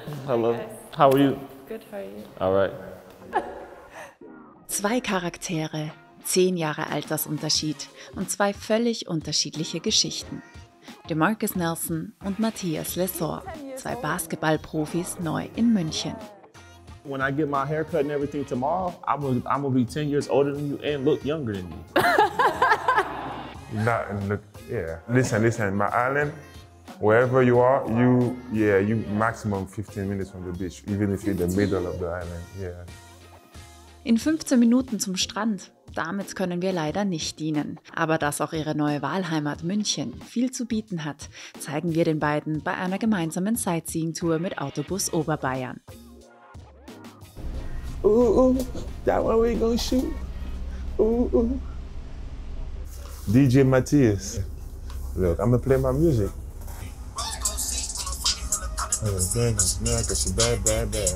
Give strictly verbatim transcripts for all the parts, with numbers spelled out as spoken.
Hello. How are you? Good, how are you? All right. Zwei Charaktere, zehn Jahre Altersunterschied und zwei völlig unterschiedliche Geschichten. DeMarcus Nelson und Matthias Lesor, zwei Basketballprofis neu in München. When I get my haircut and everything tomorrow, I'm gonna, I'm gonna be ten years older than you and look younger than you. Not in the, yeah. Listen, listen, my island, wherever you are, you, yeah, you maximum fifteen minutes from the beach, even if you're in the middle of the island, yeah. In fünfzehn Minuten zum Strand. Damit können wir leider nicht dienen. Aber dass auch ihre neue Wahlheimat München viel zu bieten hat, zeigen wir den beiden bei einer gemeinsamen Sightseeing-Tour mit Autobus Oberbayern. Ooh, ooh, that one we gonna shoot. Ooh, ooh. D J Matthias, look, I'm gonna play my music. Bad, bad, bad.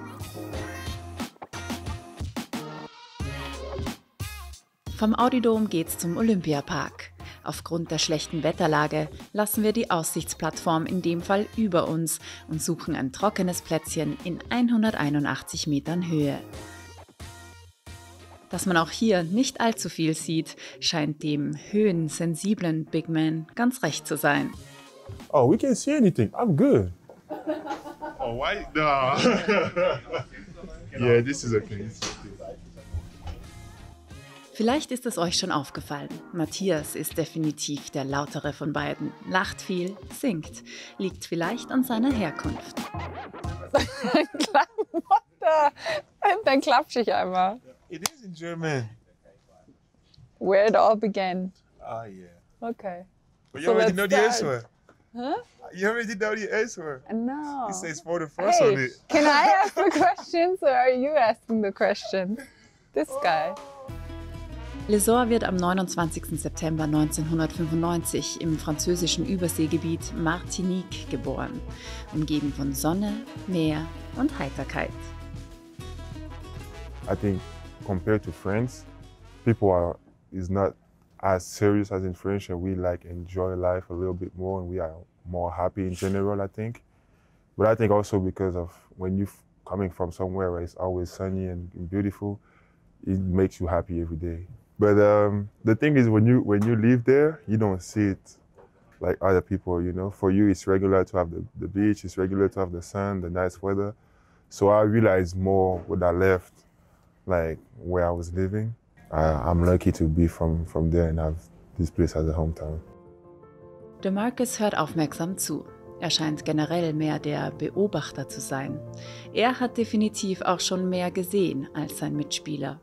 Vom Audi-Dom geht's zum Olympiapark. Aufgrund der schlechten Wetterlage lassen wir die Aussichtsplattform in dem Fall über uns und suchen ein trockenes Plätzchen in hunderteinundachtzig Metern Höhe. Dass man auch hier nicht allzu viel sieht, scheint dem höhensensiblen Big Man ganz recht zu sein. Oh, we can't see anything. I'm good. Oh, why? No. Yeah, this is okay. This is okay. Vielleicht ist es euch schon aufgefallen. Matthias ist definitiv der lautere von beiden. Lacht viel, singt. Liegt vielleicht an seiner Herkunft. What the? Dann klatsche ich einmal. It is in German. Where it all began. Oh, yeah. Okay. But you So already let's know the start. answer. Huh? You already know the answer. No. He says for the first on Hey, it. can I ask the questions or are you asking the questions? This guy. Lesor wird am neunundzwanzigsten September neunzehnhundertfünfundneunzig im französischen Überseegebiet Martinique geboren, umgeben von Sonne, Meer und Heiterkeit. I think compared to France, people are is not as serious as in French, and we like enjoy life a little bit more, and we are more happy in general, I think. But I think also because of when you're coming from somewhere where it's always sunny and beautiful, it makes you happy every day. But um, the thing is, when you when you live there, you don't see it like other people, you know. For you, it's regular to have the, the beach, it's regular to have the sun, the nice weather. So I realized more when I left, like where I was living. Uh, I'm lucky to be from, from there and have this place as a hometown. DeMarcus hört aufmerksam zu. Er scheint generell mehr der Beobachter zu sein. Er hat definitiv auch schon mehr gesehen als sein Mitspieler.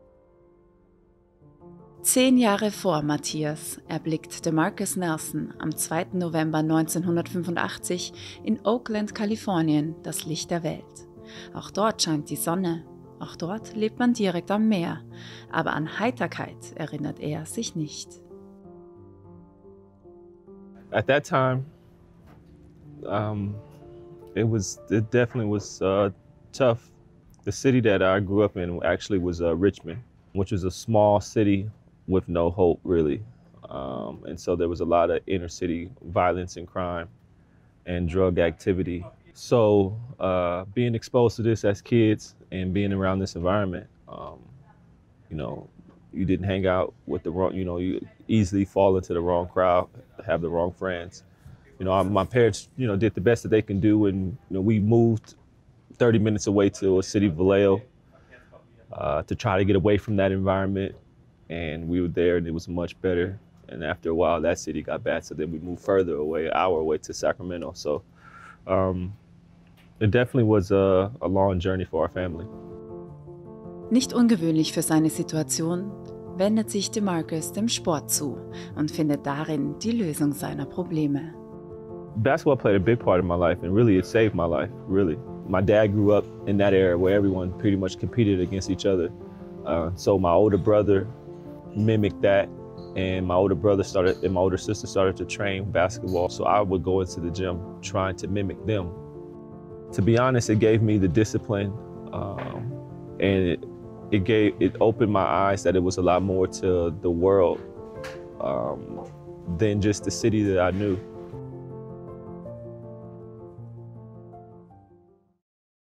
Zehn Jahre vor Matthias erblickt DeMarcus Nelson am zweiten November neunzehnhundertfünfundachtzig in Oakland, Kalifornien, das Licht der Welt. Auch dort scheint die Sonne, auch dort lebt man direkt am Meer, aber an Heiterkeit erinnert er sich nicht. At that time, um, it was it definitely was uh, tough. The city that I grew up in actually was uh, Richmond, which was a small city with no hope, really. Um, and so there was a lot of inner city violence and crime and drug activity. So uh, being exposed to this as kids and being around this environment, um, you know, you didn't hang out with the wrong, you know, you easily fall into the wrong crowd, have the wrong friends. You know, my parents, you know, did the best that they can do, and you know, we moved thirty minutes away to a city, Vallejo, uh, to try to get away from that environment. And we were there, and it was much better. And after a while, that city got bad, so then we moved further away, an hour away to Sacramento. So um, it definitely was a, a long journey for our family. Nicht ungewöhnlich für seine Situation, wendet sich DeMarcus dem Sport zu und findet darin die Lösung seiner Probleme. Basketball played a big part of my life, and really it saved my life, really. My dad grew up in that era where everyone pretty much competed against each other. Uh, so my older brother mimicked that, and my older brother started, and my older sister started to train basketball. So I would go into the gym trying to mimic them. To be honest, it gave me the discipline, um, and it, it gave, it opened my eyes that it was a lot more to the world um, than just the city that I knew.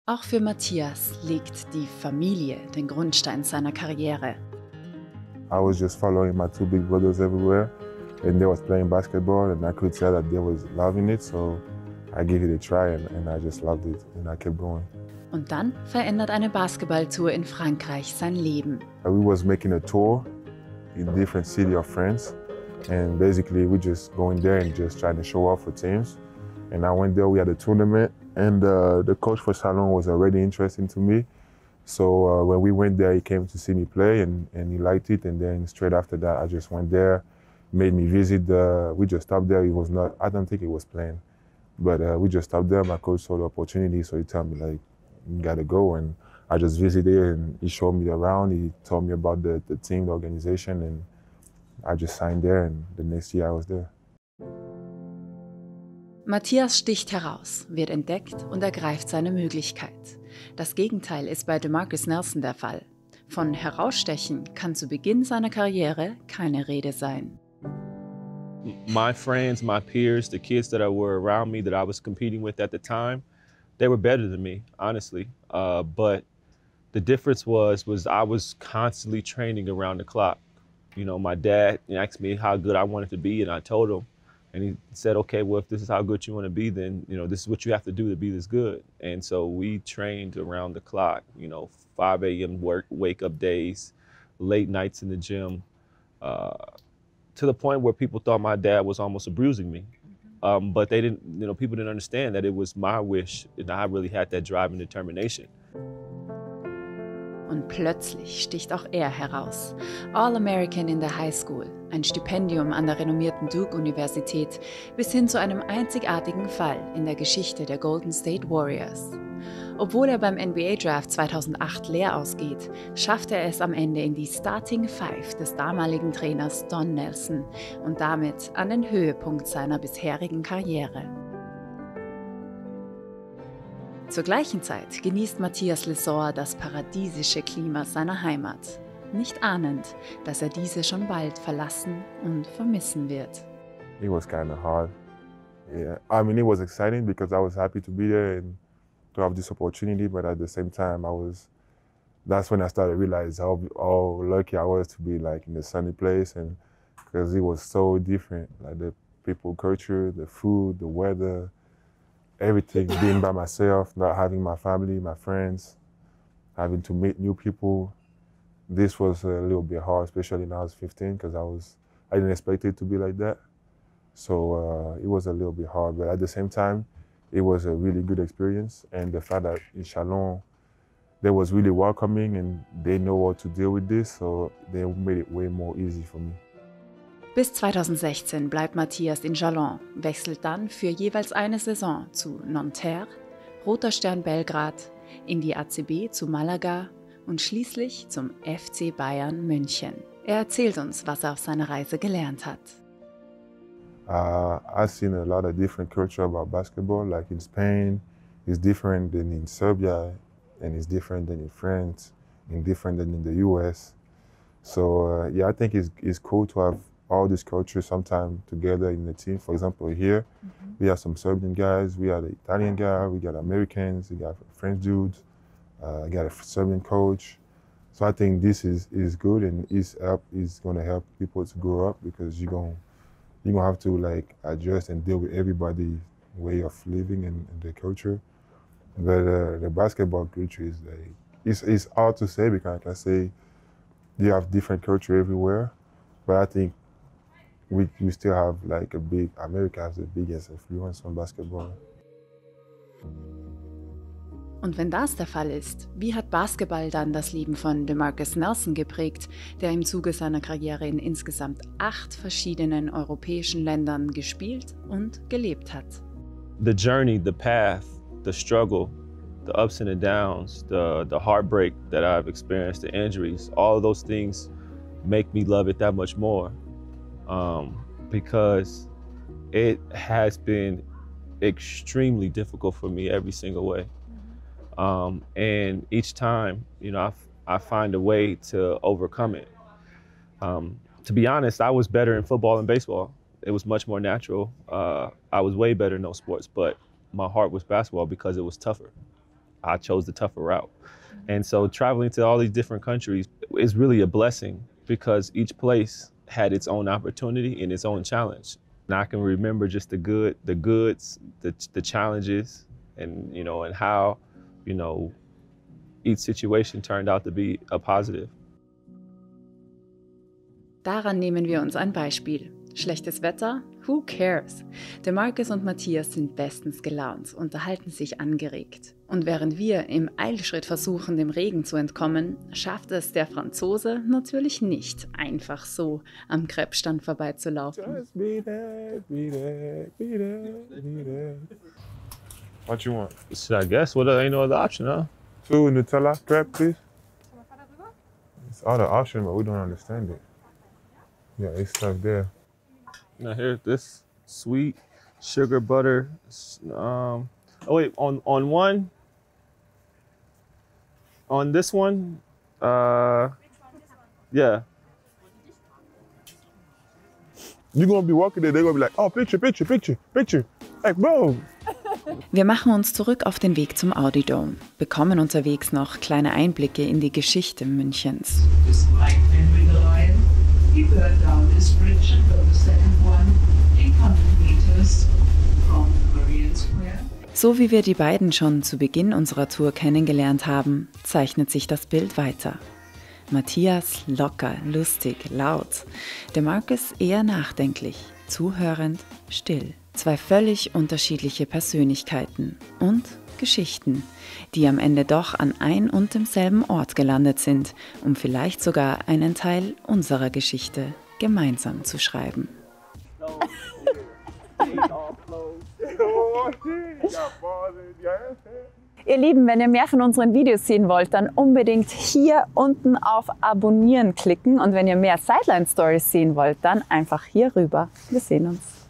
Auch für Matthias legt die Familie den Grundstein seiner Karriere. I was just following my two big brothers everywhere, and they was playing basketball, and I could tell that they was loving it, so I gave it a try, and, and I just loved it, and I kept going. Und dann verändert eine Basketballtour in Frankreich sein Leben. We was making a tour in different city of France, and basically we just going there and just trying to show off for teams. And I went there, we had a tournament, and uh, the coach for Chalon was already interested to me. So uh, when we went there, he came to see me play, and, and he liked it. And then straight after that, I just went there, made me visit. The, we just stopped there. He was not, I don't think he was playing, but uh, we just stopped there. My coach saw the opportunity, so he told me like, you gotta go. And I just visited, and he showed me around. He told me about the, the team, the organization, and I just signed there. And the next year I was there. Matthias sticht heraus, wird entdeckt und ergreift seine Möglichkeit. Das Gegenteil ist bei DeMarcus Nelson der Fall. Von Herausstechen kann zu Beginn seiner Karriere keine Rede sein. My friends, my peers, the kids that were around me that I was competing with at the time, they were better than me, honestly. Uh, but the difference was, was I was constantly training around the clock. You know, my dad asked me how good I wanted to be, and I told him. And he said, okay, well, if this is how good you want to be, then, you know, this is what you have to do to be this good. And so we trained around the clock, you know, five A M work, wake up days, late nights in the gym, uh, to the point where people thought my dad was almost abusing me. Um, but they didn't, you know, people didn't understand that it was my wish, and I really had that drive and determination. Und plötzlich sticht auch er heraus. All-American in der High School, ein Stipendium an der renommierten Duke-Universität, bis hin zu einem einzigartigen Fall in der Geschichte der Golden State Warriors. Obwohl er beim N B A-Draft zweitausendacht leer ausgeht, schafft er es am Ende in die Starting Five des damaligen Trainers Don Nelson und damit an den Höhepunkt seiner bisherigen Karriere. Zur gleichen Zeit genießt Matthias Lesor das paradiesische Klima seiner Heimat, nicht ahnend, dass er diese schon bald verlassen und vermissen wird. It was kind of hard. Yeah, I mean, it was exciting because I was happy to be there and to have this opportunity, but at the same time, I was. That's when I started to realize how, how lucky I was to be like in a sunny place, and because it was so different, like the people culture, the food, the weather. Everything, being by myself, not having my family, my friends, having to meet new people. This was a little bit hard, especially when I was fifteen, because I was, I didn't expect it to be like that. So uh, it was a little bit hard, but at the same time, it was a really good experience. And the fact that in Chalon, they was really welcoming and they know what to deal with this, so they made it way more easy for me. Bis zweitausendsechzehn bleibt Matthias in Chalon, wechselt dann für jeweils eine Saison zu Nanterre, Roter Stern Belgrad, in die A C B zu Malaga und schließlich zum F C Bayern München. Er erzählt uns, was er auf seiner Reise gelernt hat. Uh, I've seen a lot of different culture about basketball. Like in Spain, it's different than in Serbia, and it's different than in France, and different than in the U S. So uh, yeah, I think it's, it's cool to have all these cultures sometime together in the team. For example, here, mm-hmm. we have some Serbian guys, we have an Italian guy, we got Americans, we got French dudes, uh, got a Serbian coach. So I think this is, is good, and is help is gonna help people to grow up, because you're gonna you're gonna have to like adjust and deal with everybody's way of living and, and their culture. But uh, the basketball culture is like, it's it's hard to say, because I can say you have different culture everywhere, but I think we we still have like a big, America has the biggest influence on basketball. Und wenn das der Fall ist, wie hat Basketball dann das Leben von DeMarcus Nelson geprägt, der im Zuge seiner Karriere in insgesamt acht verschiedenen europäischen Ländern gespielt und gelebt hat? The journey, the path, the struggle, the ups and the downs, the, the heartbreak that I've experienced, the injuries, all of those things make me love it that much more. Um, because it has been extremely difficult for me every single way. Um, and each time, you know, I, I find a way to overcome it. Um, to be honest, I was better in football and baseball. It was much more natural. Uh, I was way better in those sports, but my heart was basketball because it was tougher. I chose the tougher route. And so traveling to all these different countries is really a blessing because each place had its own opportunity and its own challenge. And I can remember just the good, the goods, the, the challenges, and you know, and how, you know, each situation turned out to be a positive. Daran nehmen wir uns ein Beispiel. Schlechtes Wetter? Who cares? DeMarcus und Matthias sind bestens gelaunt, unterhalten sich angeregt. Und während wir im Eilschritt versuchen, dem Regen zu entkommen, schafft es der Franzose natürlich nicht, einfach so am Crepe-Stand vorbeizulaufen. Just be there, be there, be there, be there. What you want? So I guess what ain't no other option, huh? Two Nutella crepe, please. It's all the option, but we don't understand it. Yeah, it's stuck there. Now here, this sweet sugar butter. Um, oh wait, on on one, on this one, uh, yeah. You're gonna be walking there, they're gonna be like, oh, picture, picture, picture, picture. Like, bro. Wir machen uns zurück auf den Weg zum Audi Dome, bekommen unterwegs noch kleine Einblicke in die Geschichte Münchens. Despite Henry the Lion, he burned down this bridge and built a second one eight hundred meters from Korean Square. So wie wir die beiden schon zu Beginn unserer Tour kennengelernt haben, zeichnet sich das Bild weiter. Matthias locker, lustig, laut. DeMarcus eher nachdenklich, zuhörend, still. Zwei völlig unterschiedliche Persönlichkeiten und Geschichten, die am Ende doch an ein und demselben Ort gelandet sind, um vielleicht sogar einen Teil unserer Geschichte gemeinsam zu schreiben. Ihr Lieben, wenn ihr mehr von unseren Videos sehen wollt, dann unbedingt hier unten auf Abonnieren klicken. Und wenn ihr mehr Sideline Stories sehen wollt, dann einfach hier rüber. Wir sehen uns.